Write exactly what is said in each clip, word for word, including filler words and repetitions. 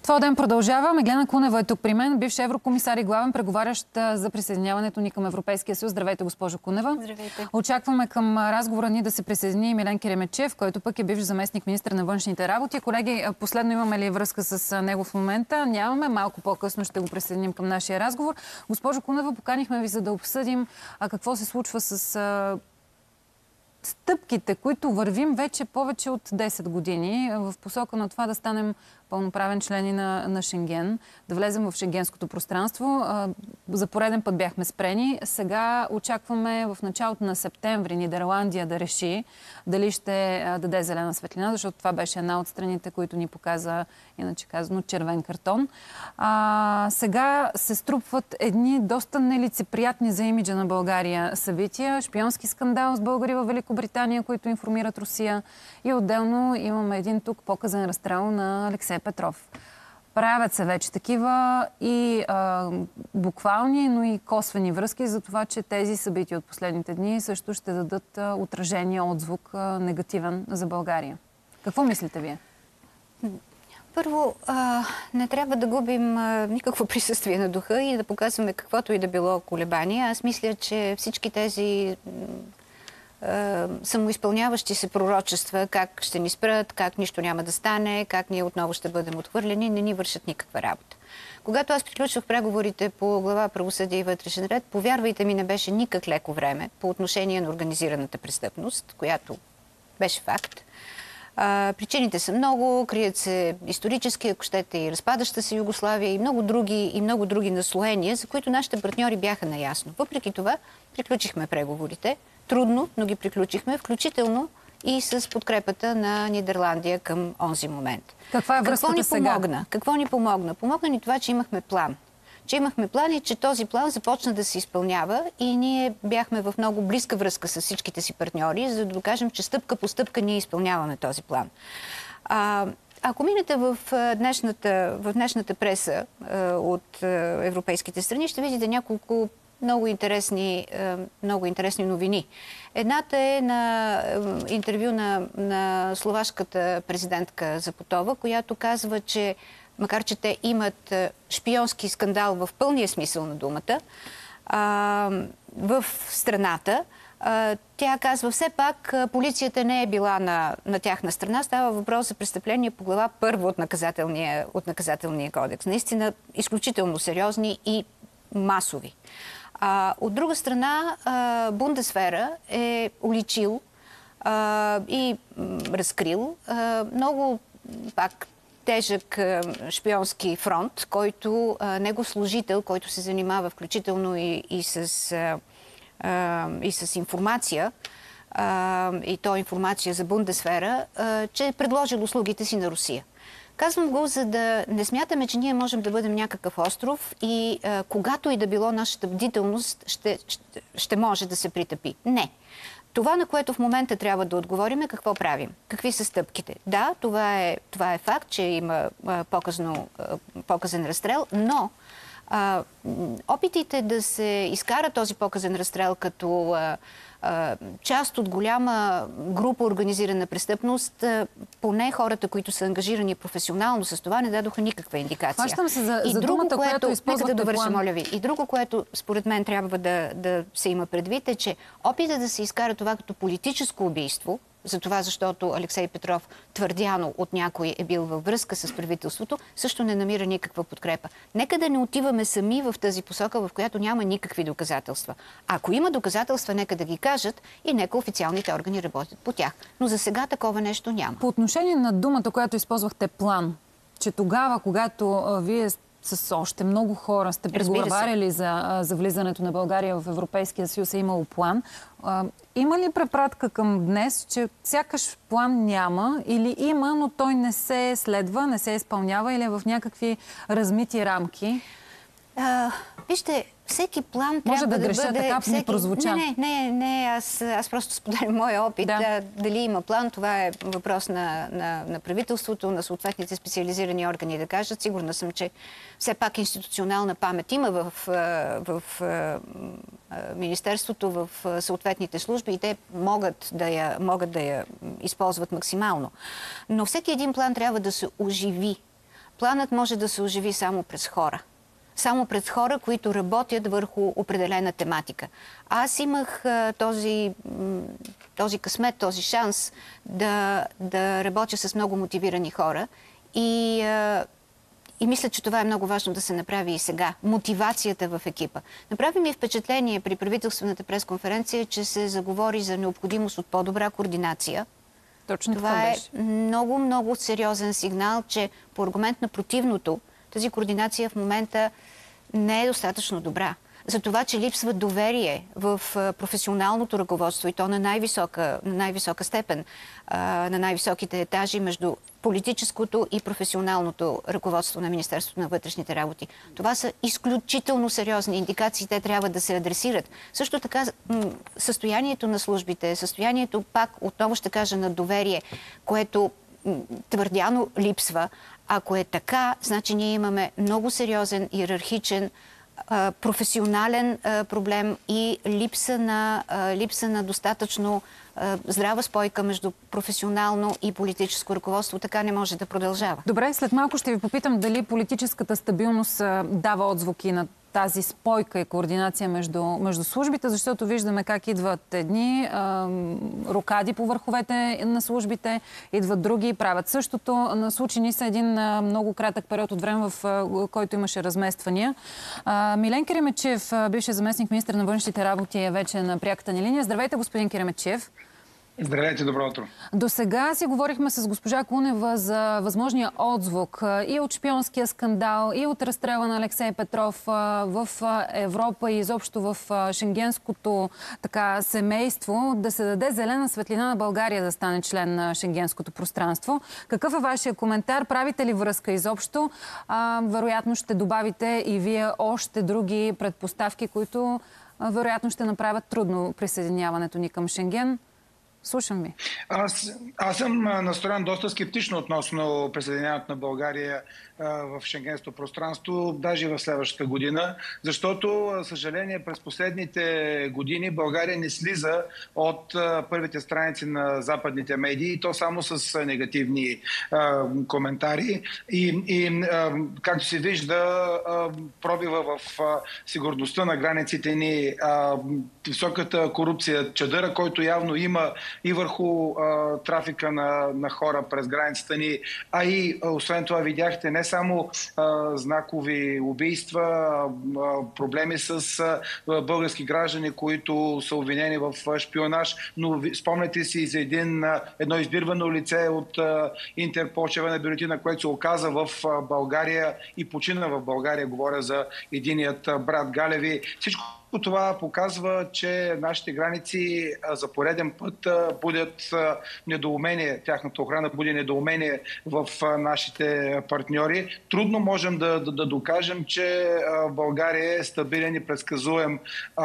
Това ден продължава. Меглена Кунева е тук при мен, бивш еврокомисар и главен преговарящ за присъединяването ни към Европейския съюз. Здравейте, госпожо Кунева. Здравейте. Очакваме към разговора ни да се присъедини и Милен Керемечев, който пък е бивш заместник министър на външните работи. Колеги, последно имаме ли връзка с него в момента? Нямаме. Малко по-късно ще го присъединим към нашия разговор. Госпожо Кунева, поканихме ви, за да обсъдим а, какво се случва с а, стъпките, които вървим вече повече от десет години в посока на това да станем пълноправен члени на, на Шенген, да влезем в шенгенското пространство. За пореден път бяхме спрени. Сега очакваме в началото на септември Нидерландия да реши дали ще даде зелена светлина, защото това беше една от страните, които ни показа, иначе казано, червен картон. А, сега се струпват едни доста нелицеприятни за имиджа на България събития. Шпионски скандал с българи във Великобритания, които информират Русия. И отделно имаме един тук показан разстрел на Алексей Петров. Правят се вече такива и а, буквални, но и косвени връзки за това, че тези събития от последните дни също ще дадат а, отражение, отзвук а, негативен за България. Какво мислите вие? Първо, а, не трябва да губим а, никакво присъствие на духа и да показваме каквото и да било колебание. Аз мисля, че всички тези самоизпълняващи се пророчества, как ще ни спрат, как нищо няма да стане, как ние отново ще бъдем отхвърлени, не ни вършат никаква работа. Когато аз приключвах преговорите по глава правосъдие и вътрешен ред, повярвайте ми, не беше никак леко време по отношение на организираната престъпност, която беше факт. А, причините са много, крият се исторически, ако щете, и разпадаща се Югославия и много други, и много други наслоения, за които нашите партньори бяха наясно. Въпреки това, приключихме преговорите. Трудно, но ги приключихме, включително и с подкрепата на Нидерландия към онзи момент. Каква е връзката Какво ни сега? помогна? Какво ни помогна? Помогна ни това, че имахме план. Че имахме план и че този план започна да се изпълнява и ние бяхме в много близка връзка с всичките си партньори, за да докажем, че стъпка по стъпка ние изпълняваме този план. А, ако минете в днешната, в днешната преса от европейските страни, ще видите няколко Много интересни, много интересни новини. Едната е на интервю на, на словашката президентка Запотова, която казва, че макар че те имат шпионски скандал в пълния смисъл на думата а, в страната, а, тя казва, все пак полицията не е била на, на тяхна страна. Става въпрос за престъпление по глава първа от наказателния, от наказателния кодекс. Наистина изключително сериозни и масови. А, от друга страна, а, Бундесвера е уличил а, и м, разкрил а, много пак тежък а, шпионски фронт, който а, негов служител, който се занимава включително и, и, с, а, а, и с информация, а, и то информация за Бундесвера, а, че е предложил услугите си на Русия. Казвам го, за да не смятаме, че ние можем да бъдем някакъв остров и а, когато и да било нашата бдителност ще, ще, ще може да се притъпи. Не. Това, на което в момента трябва да отговорим, е какво правим. Какви са стъпките? Да, това е, това е факт, че има а, показно, а, показен разстрел, но а, опитите да се изкара този показен разстрел като а, част от голяма група организирана престъпност, поне хората, които са ангажирани професионално с това, не дадоха никаква индикация. Хващам се за, и за друго, думата, което, която използвахте да довърша, план. моля ви. И друго, което според мен трябва да, да се има предвид, е, че опитът да се изкара това като политическо убийство, за това, защото Алексей Петров твърдяно от някой е бил във връзка с правителството, също не намира никаква подкрепа. Нека да не отиваме сами в тази посока, в която няма никакви доказателства. Ако има доказателства, нека да ги кажат и нека официалните органи работят по тях. Но за сега такова нещо няма. По отношение на думата, която използвахте, план, че тогава, когато а, вие с още много хора сте преговаряли за, за влизането на България в Европейския съюз, е имало план. А, има ли препратка към днес, че сякаш план няма или има, но той не се следва, не се изпълнява или е в някакви размити рамки? А, вижте, всеки план може трябва да, да греша, бъде... така всеки... ми прозвуча. Не, не, не, аз, аз просто споделям моя опит. Да. Да, дали има план, това е въпрос на, на, на правителството, на съответните специализирани органи да кажат. Сигурна съм, че все пак институционална памет има в, в, в Министерството, в съответните служби и те могат да я, могат да я използват максимално. Но всеки един план трябва да се оживи. планът може да се оживи само през хора. Само пред хора, които работят върху определена тематика. Аз имах а, този, този късмет, този шанс да, да работя с много мотивирани хора и, а, и мисля, че това е много важно да се направи и сега. Мотивацията в екипа. Направи ми впечатление при правителствената пресконференция, че се заговори за необходимост от по-добра координация. Точно това, това е беше. много, много сериозен сигнал, че по аргумент на противното, тази координация в момента не е достатъчно добра. За това, че липсва доверие в професионалното ръководство и то на най-висока, на най-висока степен, на най-високите етажи между политическото и професионалното ръководство на Министерството на вътрешните работи. Това са изключително сериозни индикации, те трябва да се адресират. Също така състоянието на службите, състоянието пак, отново ще кажа, на доверие, което твърдяно липсва. Ако е така, значи ние имаме много сериозен, иерархичен, професионален проблем и липса на, липса на достатъчно здрава спойка между професионално и политическо ръководство. Така не може да продължава. Добре, след малко ще ви попитам дали политическата стабилност дава отзвуки на тази спойка и координация между, между службите, защото виждаме как идват едни а, рокади по върховете на службите, идват други и правят същото. Случени са един а, много кратък период от време, в а, който имаше размествания. А, Милен Керемечев, бившият заместник министър на външните работи, е вече на пряката ни линия. Здравейте, господин Керемечев. Здравейте, добро утро. До сега си говорихме с госпожа Кунева за възможния отзвук и от шпионския скандал, и от разстрела на Алексей Петров в Европа и изобщо в шенгенското така, семейство, да се даде зелена светлина на България да стане член на шенгенското пространство. Какъв е вашия коментар? Правите ли връзка изобщо? А, вероятно ще добавите и вие още други предпоставки, които а, вероятно ще направят трудно присъединяването ни към Шенген. Слушам ви. Аз, аз съм настроен доста скептично относно присъединяването на България а, в шенгенското пространство, даже и в следващата година, защото, съжаление, през последните години България не слиза от а, първите страници на западните медии, и то само с негативни а, коментари. И, и а, както се вижда, а, пробива в а, сигурността на границите ни, а, високата корупция, чадъра, който явно има и върху а, трафика на, на хора през границата ни, а и а, освен това видяхте не само а, знакови убийства, а, проблеми с а, български граждани, които са обвинени в а, шпионаж, но ви, спомняте си за един, а, едно избирвано лице от а, Интерпол, червена бюлетина, което се оказа в а, България и почина в България, говоря за единият а, брат Галеви. Всичко това показва, че нашите граници за пореден път будят недоумение, тяхната охрана буди недоумение в нашите партньори. Трудно можем да, да, да докажем, че България е стабилен и предсказуем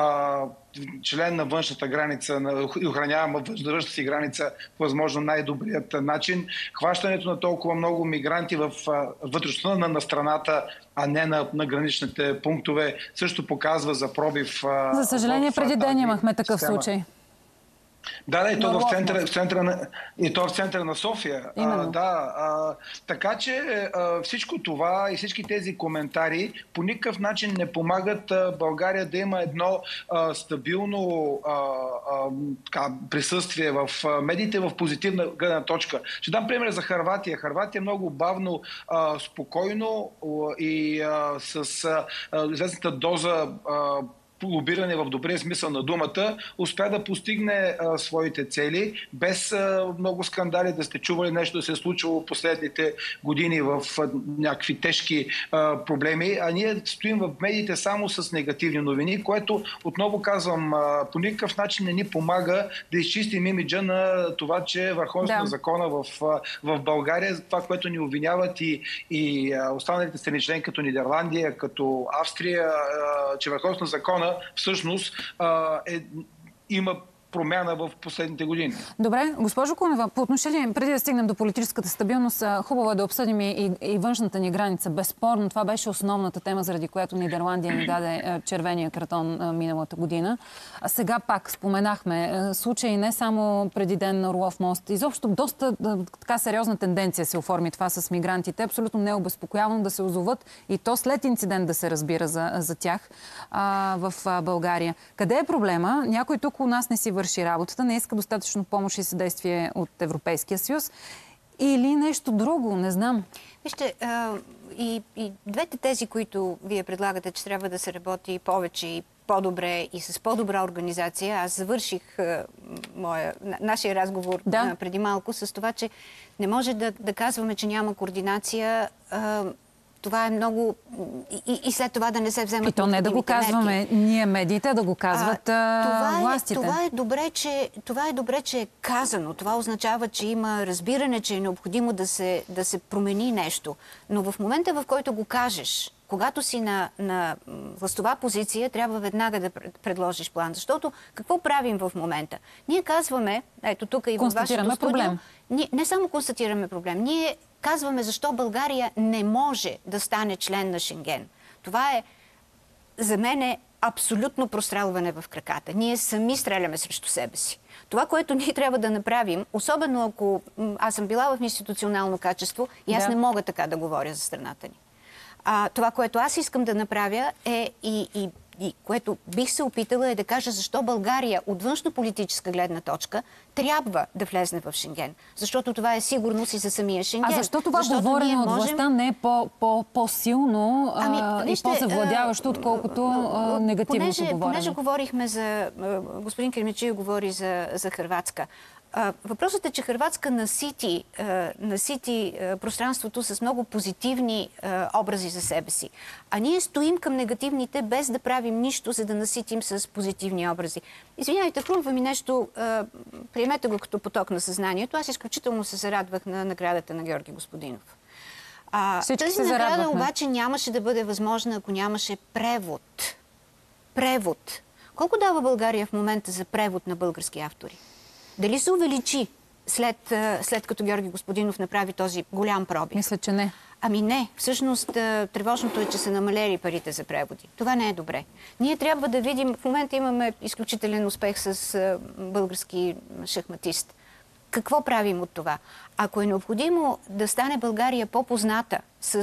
член на външната граница и охранява външната си граница по възможно най-добрият начин. Хващането на толкова много мигранти в вътрешността на, на страната, а не на, на граничните пунктове, също показва за пробив. За съжаление, в, преди ден имахме такъв система. случай. Да, да, и то, в центъра, в центъра на, и то в центъра на София. А, да, а, така че а, всичко това и всички тези коментари по никакъв начин не помагат а, България да има едно а, стабилно а, а, така, присъствие в а, медиите в позитивна гледна точка. Ще дам пример за Хърватия. Хърватия много бавно, а, спокойно а, и а, с а, известната доза а, лобиране в добрия смисъл на думата, успя да постигне а, своите цели, без а, много скандали. Да сте чували нещо да се е случило в последните години в а, някакви тежки а, проблеми, а ние стоим в медиите само с негативни новини, което, отново казвам, а, по никакъв начин не ни помага да изчистим имиджа на това, че върховенството да. на закона в, в България, това, което ни обвиняват и, и останалите страни член, като Нидерландия, като Австрия, а, че върховенството на закона всъщност е, има промяна в последните години. Добре, госпожо Кунева, по отношение, преди да стигнем до политическата стабилност, хубаво е да обсъдим и, и външната ни граница. Безспорно, това беше основната тема, заради която Нидерландия ни даде червения картон миналата година. А сега пак споменахме случаи не само преди ден на Орлов мост. Изобщо доста така сериозна тенденция се оформи това с мигрантите. Абсолютно не е обезпокоявано да се озоват и то след инцидент да се разбира за, за тях а, в а, България. Къде е проблема? Някой тук у нас не си върши работата, не иска достатъчно помощ и съдействие от Европейския съюз или нещо друго, не знам. Вижте, а, и, и двете тези, които вие предлагате, че трябва да се работи повече и по-добре и с по-добра организация, аз завърших а, моя, нашия разговор да. а, преди малко с това, че не може да, да казваме, че няма координация. А, Това е много... И, и след това да не се вземат... И то не да го казваме мерки. Ние медиите, да го казват а, това е, властите. Това е, добре, че, това е добре, че е казано. Това означава, че има разбиране, че е необходимо да се, да се промени нещо. Но в момента, в който го кажеш, когато си на, на властова позиция, трябва веднага да предложиш план. Защото какво правим в момента? Ние казваме, ето тук и във вашето студио, ние, не само констатираме проблем, ние казваме защо България не може да стане член на Шенген. Това е за мен е абсолютно прострелване в краката. Ние сами стреляме срещу себе си. Това, което ние трябва да направим, особено ако аз съм била в институционално качество и аз да. не мога така да говоря за страната ни. А, това, което аз искам да направя е и, и, и което бих се опитала е да кажа защо България от външно-политическа гледна точка трябва да влезне в Шенген. Защото това е сигурност и за самия Шенген. А защо това защото говорене от можем... властта не е по-силно ами, и по-завладяващо, отколкото а, негативното понеже, говорене? Понеже говорихме за... Господин Кремичиев говори за, за Хърватска. Въпросът е, че Хърватска насити, насити пространството с много позитивни образи за себе си. А ние стоим към негативните, без да правим нищо, за да наситим с позитивни образи. Извинявайте, хрумва ми нещо, приемете го като поток на съзнанието. Аз изключително се зарадвах на наградата на Георги Господинов. А, тази награда обаче нямаше да бъде възможна, ако нямаше превод. Превод. Колко дава България в момента за превод на български автори? Дали се увеличи след, след като Георги Господинов направи този голям пробив? Мисля, че не. Ами не. Всъщност тревожното е, че са намалели парите за преводи. Това не е добре. Ние трябва да видим... В момента имаме изключителен успех с български шахматист. Какво правим от това? Ако е необходимо да стане България по-позната с,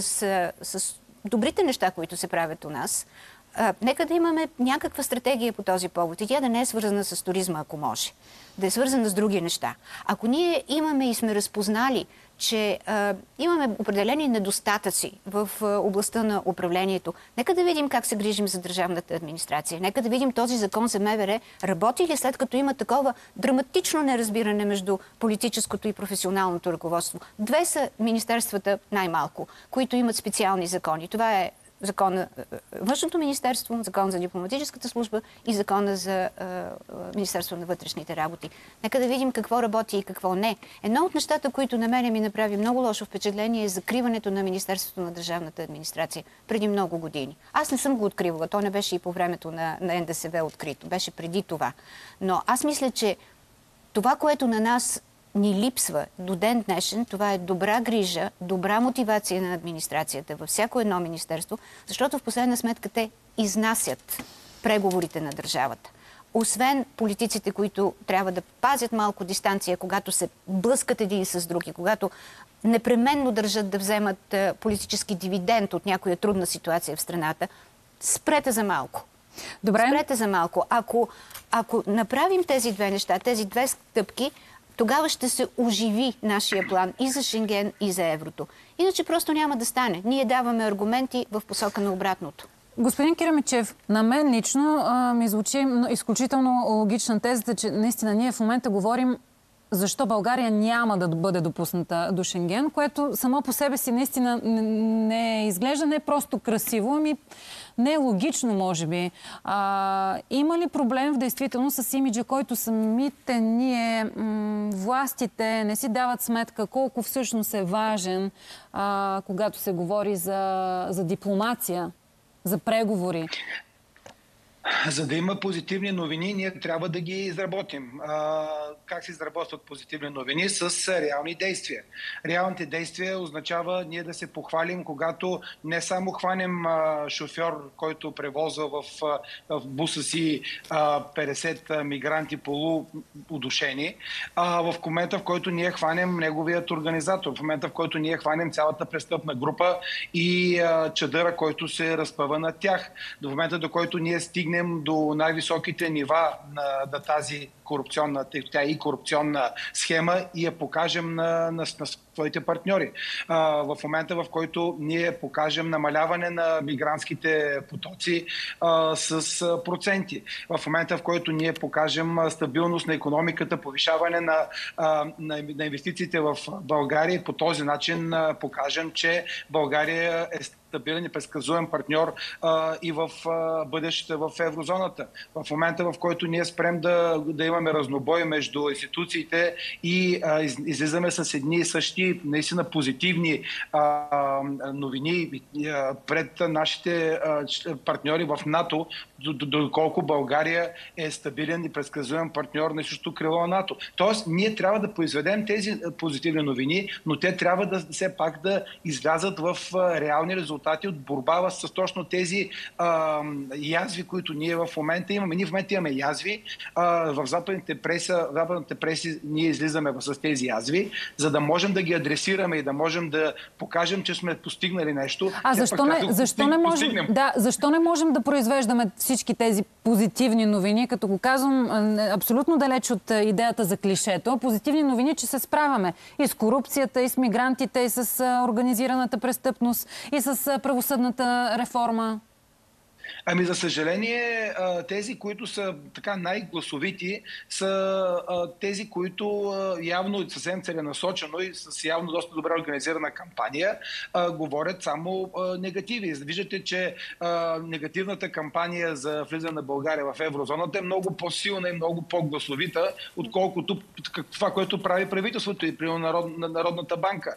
с добрите неща, които се правят у нас, а, нека да имаме някаква стратегия по този повод. И тя да не е свързана с туризма, ако може. Да е свързана с други неща. Ако ние имаме и сме разпознали, че а, имаме определени недостатъци в а, областта на управлението, нека да видим как се грижим за държавната администрация. Нека да видим този закон за МВР работи ли след като има такова драматично неразбиране между политическото и професионалното ръководство. Две са министерствата най-малко, които имат специални закони. Това е Закон на Външното министерство, Закон за дипломатическата служба и Закона за е, Министерство на вътрешните работи. Нека да видим какво работи и какво не. Едно от нещата, които на мене ми направи много лошо впечатление е закриването на Министерството на държавната администрация преди много години. Аз не съм го откривала. То не беше и по времето на, на Н Д С В открито. Беше преди това. Но аз мисля, че това, което на нас ни липсва до ден днешен, това е добра грижа, добра мотивация на администрацията във всяко едно министерство, защото в последна сметка те изнасят преговорите на държавата. Освен политиците, които трябва да пазят малко дистанция, когато се блъскат един с други, когато непременно държат да вземат политически дивиденд от някоя трудна ситуация в страната, спрете за малко. Добре. Спрете за малко. Ако, ако направим тези две неща, тези две стъпки, тогава ще се оживи нашия план и за Шенген, и за еврото. Иначе просто няма да стане. Ние даваме аргументи в посока на обратното. Господин Киремечев, на мен лично а, ми звучи изключително логична тезата, че наистина ние в момента говорим защо България няма да бъде допусната до Шенген, което само по себе си наистина не изглежда не просто красиво, ами не е логично, може би. А, има ли проблем в действителност с имиджа, който самите ние, властите, не си дават сметка колко всъщност е важен, а, когато се говори за, за дипломация, за преговори? За да има позитивни новини, ние трябва да ги изработим. А, как се изработват позитивни новини? С реални действия. Реалните действия означава ние да се похвалим, когато не само хванем а, шофьор, който превозва в, в буса си а, петдесет мигранти полуудушени, а в момента, в който ние хванем неговият организатор, в момента, в който ние хванем цялата престъпна група и а, чадъра, който се разпъва над тях. До момента, до който ние стигнем до най-високите нива на, на тази корупционна, тя и корупционна схема и я покажем на, на, на своите партньори. А, в момента, в който ние покажем намаляване на мигрантските потоци а, с проценти. В момента, в който ние покажем стабилност на икономиката, повишаване на, а, на, на инвестициите в България и по този начин а, покажем, че България е стабилен и предсказуем партньор а, и в а, бъдещето в еврозоната. В момента, в който ние спрем да, да имаме разнобой между институциите и а, из, излизаме с едни и същи наистина позитивни а, новини а, пред нашите а, партньори в НАТО, доколко България е стабилен и предсказуем партньор на същото крило на НАТО. Тоест, ние трябва да произведем тези позитивни новини, но те трябва да все пак да излязат в а, реални резултати от борба с точно тези а, язви, които ние в момента имаме. Ние в момента имаме язви. А, в западните преса, в западните преси ние излизаме с тези язви, за да можем да ги адресираме и да можем да покажем, че сме постигнали нещо. А защо не, защо не можем, да, защо не можем да произвеждаме всички тези позитивни новини, като го казвам абсолютно далеч от идеята за клишето, позитивни новини, че се справяме и с корупцията, и с мигрантите, и с организираната престъпност, и с правосъдната реформа? Ами, за съжаление, тези, които са така най-гласовити, са тези, които явно съвсем целенасочено и с явно доста добре организирана кампания говорят само негативи. Виждате, че негативната кампания за влизане на България в еврозоната е много по-силна и много по-гласовита, отколкото това, което прави правителството и при Народната банка.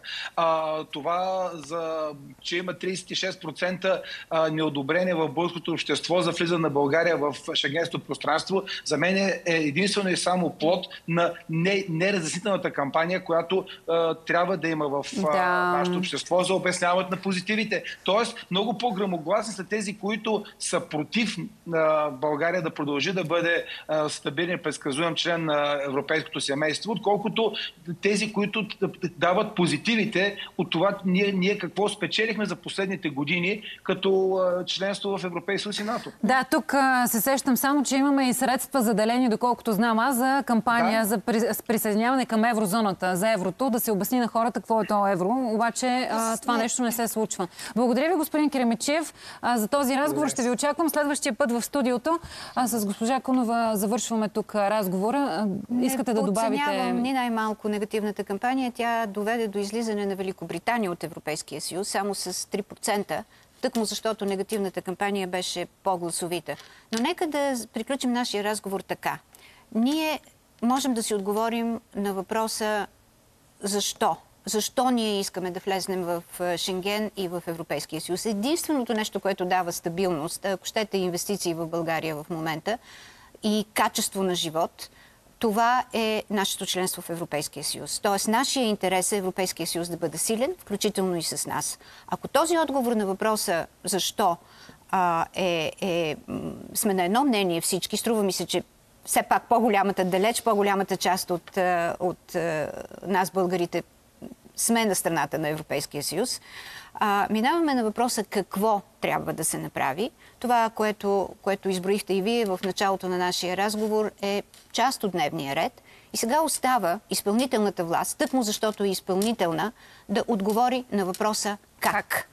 Това, за, че има тридесет и шест процента неодобрение в българското общество за влизане на България в шенгенското пространство, за мен е единствено и само плод на неразяснителната кампания, която а, трябва да има в а, да. нашето общество за обясняването на позитивите. Тоест, много по-грамогласни са тези, които са против а, България да продължи да бъде а, стабилен и предсказуем член на европейското семейство, отколкото тези, които дават позитивите от това ние, ние какво спечелихме за последните години като а, членство в Европейското си НАТО. Да, тук а, се сещам само, че имаме и средства заделени, доколкото знам аз, за кампания да. за присъединяване към еврозоната, за еврото, да се обясни на хората какво е то евро. Обаче а, това нещо не се случва. Благодаря ви, господин Керемечиев, а, за този разговор. Ще ви очаквам следващия път в студиото. А, с госпожа Кунова завършваме тук разговора. А, искате да добавите... Не подценявам ни най-малко негативната кампания. Тя доведе до излизане на Великобритания от Европейския съюз само с три процента. Тъкмо защото негативната кампания беше по-гласовита. Но нека да приключим нашия разговор така. Ние можем да си отговорим на въпроса защо. Защо ние искаме да влезнем в Шенген и в Европейския съюз. Единственото нещо, което дава стабилност, ако щете инвестиции в България в момента и качество на живот, това е нашето членство в Европейския съюз. Тоест, нашия интерес е Европейския съюз да бъде силен, включително и с нас. Ако този отговор на въпроса защо а, е, е, сме на едно мнение всички, струва ми се, че все пак по-голямата, далеч по-голямата част от, от нас, българите, сме на страната на Европейския съюз, а, минаваме на въпроса какво трябва да се направи. Това, което, което изброихте и вие в началото на нашия разговор, е част от дневния ред. И сега остава изпълнителната власт, тъкмо защото е изпълнителна, да отговори на въпроса как. как?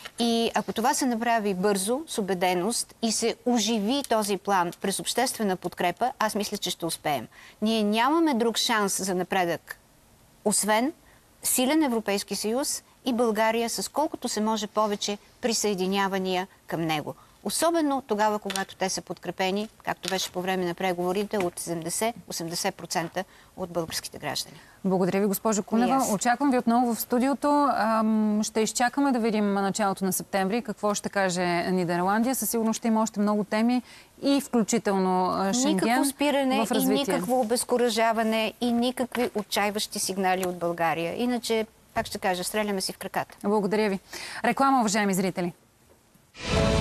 И ако това се направи бързо, с убеденост и се оживи този план през обществена подкрепа, аз мисля, че ще успеем. Ние нямаме друг шанс за напредък, освен силен Европейски съюз и България с колкото се може повече присъединявания към него. Особено тогава, когато те са подкрепени, както беше по време на преговорите, от седемдесет до осемдесет процента от българските граждани. Благодаря ви, госпожо Кунева. Yes. Очаквам ви отново в студиото. Ще изчакаме да видим началото на септември какво ще каже Нидерландия. Със сигурност ще има още много теми и включително Шенген никакво спиране в развитие. И никакво обезкуражаване и никакви отчаиващи сигнали от България. Иначе, пак ще кажа, стреляме си в краката. Благодаря ви. Реклама, уважаеми зрители.